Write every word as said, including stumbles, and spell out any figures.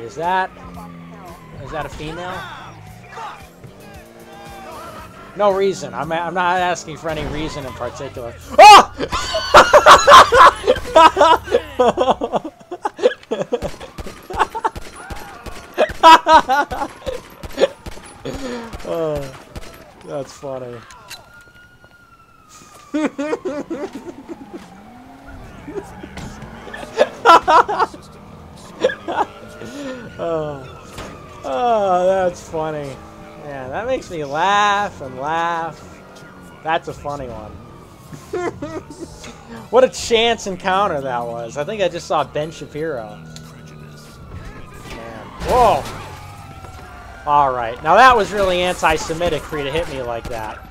Is that... Is that a female? No reason. I'm, I'm not asking for any reason in particular. Oh! Oh, that's funny. Oh. Oh, that's funny. Yeah, that makes me laugh and laugh. That's a funny one. What a chance encounter that was. I think I just saw Ben Shapiro. Man. Whoa. Alright. Now that was really anti-Semitic for you to hit me like that.